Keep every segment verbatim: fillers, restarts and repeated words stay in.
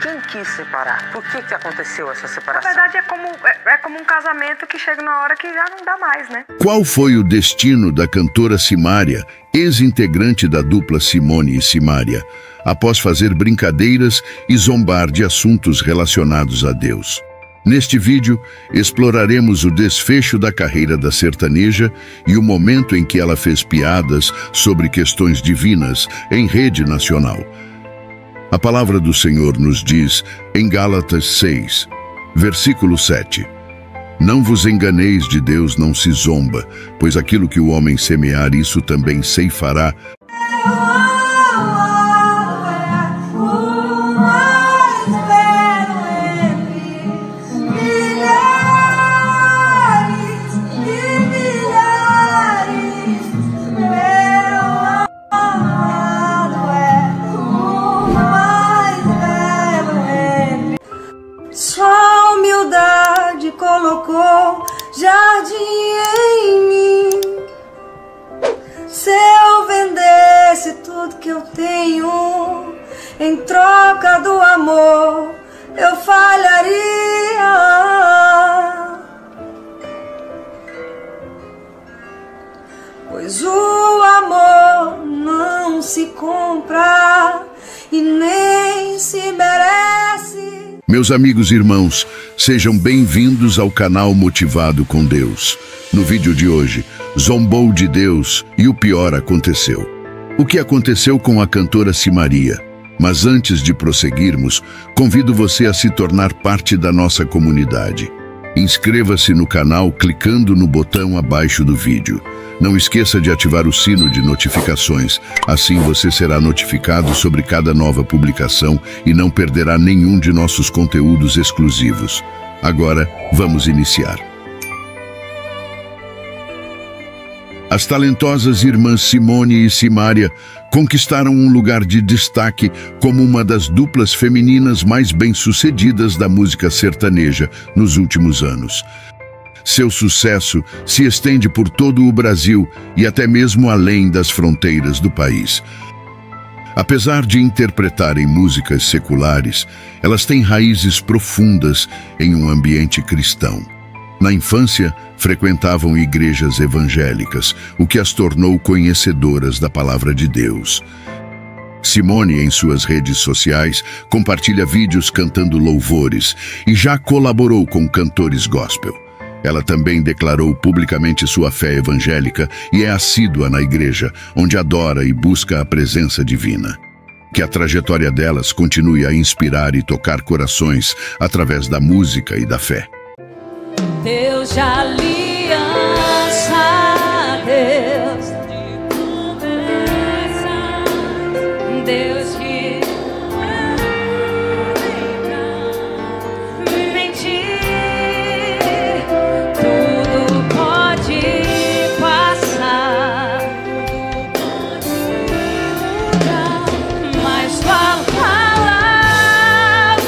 Quem quis separar? Por que que aconteceu essa separação? Na verdade, é como, é, é como um casamento que chega na hora que já não dá mais, né? Qual foi o destino da cantora Simária, ex-integrante da dupla Simone e Simária, após fazer brincadeiras e zombar de assuntos relacionados a Deus? Neste vídeo, exploraremos o desfecho da carreira da sertaneja e o momento em que ela fez piadas sobre questões divinas em rede nacional. A palavra do Senhor nos diz em Gálatas seis, versículo sete: Não vos enganeis, de Deus não se zomba, pois aquilo que o homem semear, isso também ceifará. Sua humildade colocou jardim em mim. Se eu vendesse tudo que eu tenho em troca do amor, eu falharia. Pois o amor não se compra e nem se merece. Meus amigos e irmãos, sejam bem-vindos ao canal Motivado com Deus. No vídeo de hoje, zombou de Deus e o pior aconteceu. O que aconteceu com a cantora Simária? Mas antes de prosseguirmos, convido você a se tornar parte da nossa comunidade. Inscreva-se no canal clicando no botão abaixo do vídeo. Não esqueça de ativar o sino de notificações, assim você será notificado sobre cada nova publicação e não perderá nenhum de nossos conteúdos exclusivos. Agora, vamos iniciar. As talentosas irmãs Simone e Simária conquistaram um lugar de destaque como uma das duplas femininas mais bem-sucedidas da música sertaneja nos últimos anos. Seu sucesso se estende por todo o Brasil e até mesmo além das fronteiras do país. Apesar de interpretarem músicas seculares, elas têm raízes profundas em um ambiente cristão. Na infância, frequentavam igrejas evangélicas, o que as tornou conhecedoras da palavra de Deus. Simone, em suas redes sociais, compartilha vídeos cantando louvores e já colaborou com cantores gospel. Ela também declarou publicamente sua fé evangélica e é assídua na igreja, onde adora e busca a presença divina. Que a trajetória delas continue a inspirar e tocar corações através da música e da fé. Deus de aliança, Deus de promessa, Deus que não mentir, tudo pode passar, mas tua palavra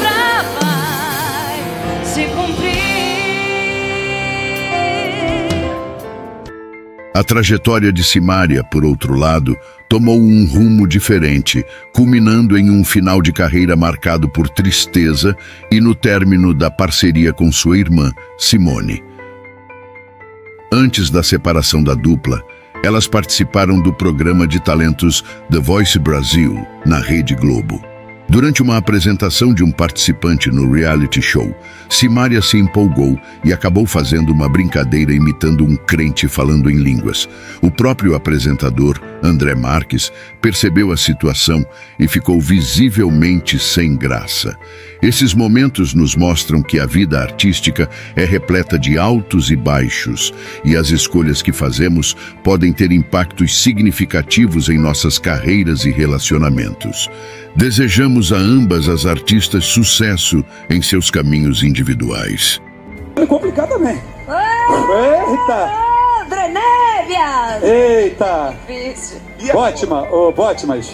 vai se cumprir. A trajetória de Simária, por outro lado, tomou um rumo diferente, culminando em um final de carreira marcado por tristeza e no término da parceria com sua irmã, Simone. Antes da separação da dupla, elas participaram do programa de talentos The Voice Brasil, na Rede Globo. Durante uma apresentação de um participante no reality show, Simária se empolgou e acabou fazendo uma brincadeira imitando um crente falando em línguas. O próprio apresentador, André Marques, percebeu a situação e ficou visivelmente sem graça. Esses momentos nos mostram que a vida artística é repleta de altos e baixos, e as escolhas que fazemos podem ter impactos significativos em nossas carreiras e relacionamentos. Desejamos a ambas as artistas sucesso em seus caminhos individuais. É complicado também. Eita! André Névias! Eita! Difícil. Ótima, ô Botmas.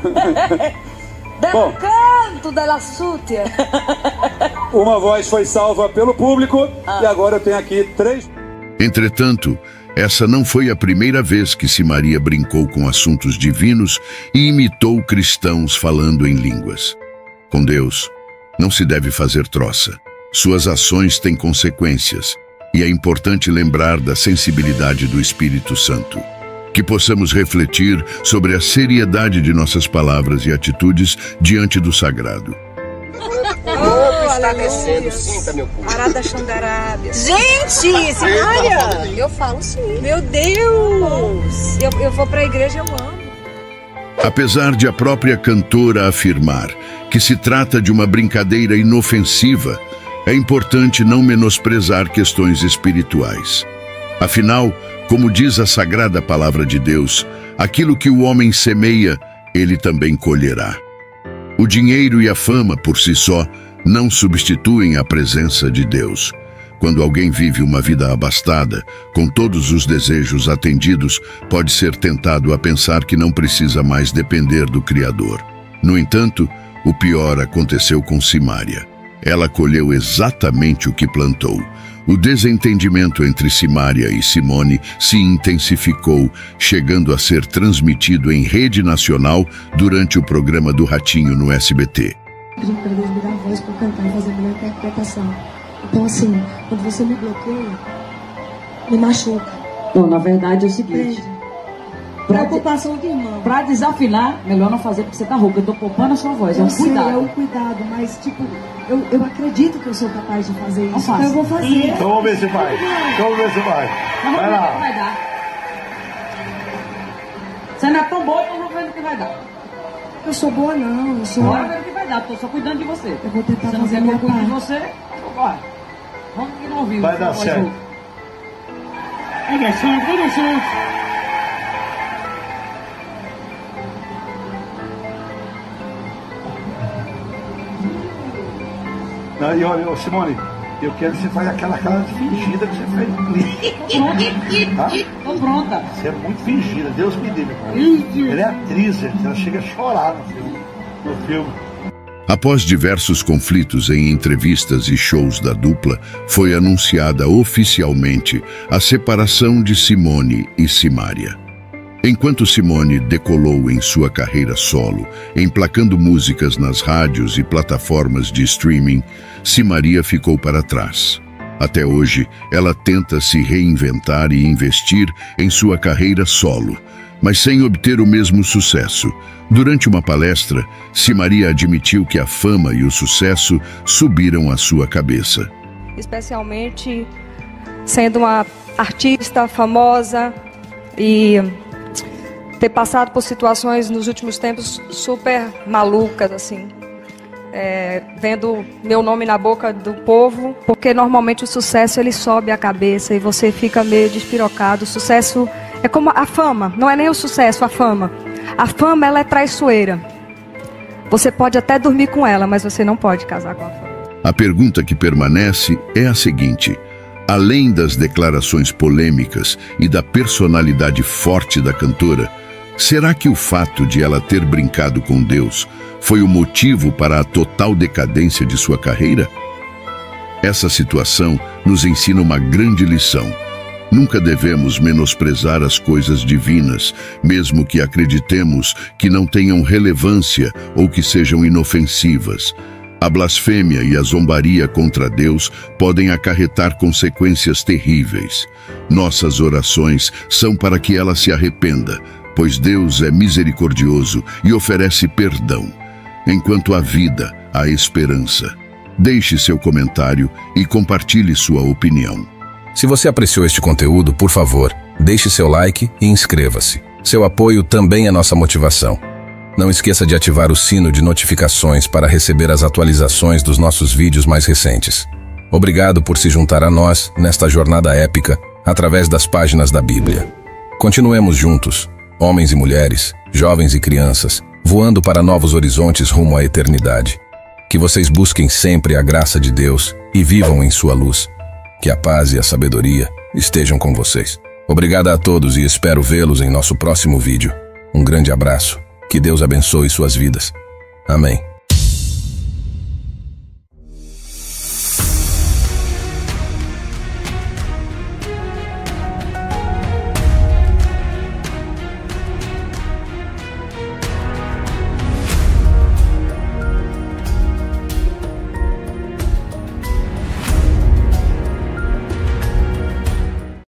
Bom, Canto della Sútia. uma voz foi salva pelo público ah. e agora eu tenho aqui três... Entretanto, essa não foi a primeira vez que Simária brincou com assuntos divinos e imitou cristãos falando em línguas. Com Deus, Não se deve fazer troça. Suas ações têm consequências, e é importante lembrar da sensibilidade do Espírito Santo. Que possamos refletir sobre a seriedade de nossas palavras e atitudes diante do sagrado. Oh, está descendo, sinta, meu povo. Arada Xangarábia. Gente, Simária! Eu falo sim. Meu Deus! Eu, eu vou pra igreja, eu amo. Apesar de a própria cantora afirmar que se trata de uma brincadeira inofensiva, é importante não menosprezar questões espirituais. Afinal, como diz a Sagrada Palavra de Deus, aquilo que o homem semeia, ele também colherá. O dinheiro e a fama, por si só, não substituem a presença de Deus. Quando alguém vive uma vida abastada, com todos os desejos atendidos, pode ser tentado a pensar que não precisa mais depender do Criador. No entanto, o pior aconteceu com Simária. Ela colheu exatamente o que plantou. O desentendimento entre Simária e Simone se intensificou, chegando a ser transmitido em rede nacional durante o programa do Ratinho no S B T. Pedindo para Deus me dar voz para cantar e fazer a melhor interpretação. Então, assim, quando você me bloqueia, me machuca. Não, na verdade é o seguinte. Preocupação de irmão. Pra desafinar, melhor não fazer porque você tá rouca. Eu tô poupando a sua voz. É um Eu sei, cuidado. é um cuidado, mas, tipo, eu, eu acredito que eu sou capaz de fazer isso. Então eu vou fazer. Então vamos ver se vai. Então vamos ver se vai. Vamos Vai ver o que lá. vai dar. Você não é tão boa, então vamos ver o que vai dar. Eu sou boa, não. Eu sou. Bora ver o que vai dar. Tô só cuidando de você. Eu vou tentar Você não fazer quer a que eu minha cuide de parte. você? Bora. Vamos que não ouviu. Vai dar certo. Vai dar certo, vai dar certo. Não, e olha, ô, Simone, eu quero que você faça aquela cara de fingida que você faz comigo. Tá? Tô pronta. Você é muito fingida, Deus me dê, meu pai. Ela é atriz, gente, ela chega a chorar no filme. No filme. Após diversos conflitos em entrevistas e shows da dupla, foi anunciada oficialmente a separação de Simone e Simária. Enquanto Simone decolou em sua carreira solo, emplacando músicas nas rádios e plataformas de streaming, Simária ficou para trás. Até hoje, ela tenta se reinventar e investir em sua carreira solo, mas sem obter o mesmo sucesso. Durante uma palestra, Simária admitiu que a fama e o sucesso subiram à sua cabeça. Especialmente sendo uma artista famosa e ter passado por situações nos últimos tempos super malucas, assim. É, vendo meu nome na boca do povo, porque normalmente o sucesso ele sobe a cabeça e você fica meio despirocado. O sucesso é como a fama, não é nem o sucesso, a fama. A fama, ela é traiçoeira. Você pode até dormir com ela, mas você não pode casar com a fama. A pergunta que permanece é a seguinte: além das declarações polêmicas e da personalidade forte da cantora, será que o fato de ela ter brincado com Deus foi o motivo para a total decadência de sua carreira? Essa situação nos ensina uma grande lição. Nunca devemos menosprezar as coisas divinas, mesmo que acreditemos que não tenham relevância ou que sejam inofensivas. A blasfêmia e a zombaria contra Deus podem acarretar consequências terríveis. Nossas orações são para que ela se arrependa, pois Deus é misericordioso e oferece perdão. Enquanto há vida, há esperança. Deixe seu comentário e compartilhe sua opinião. Se você apreciou este conteúdo, por favor, deixe seu like e inscreva-se. Seu apoio também é nossa motivação. Não esqueça de ativar o sino de notificações para receber as atualizações dos nossos vídeos mais recentes. Obrigado por se juntar a nós nesta jornada épica através das páginas da Bíblia. Continuemos juntos, homens e mulheres, jovens e crianças, voando para novos horizontes rumo à eternidade. Que vocês busquem sempre a graça de Deus e vivam em sua luz. Que a paz e a sabedoria estejam com vocês. Obrigado a todos e espero vê-los em nosso próximo vídeo. Um grande abraço. Que Deus abençoe suas vidas. Amém.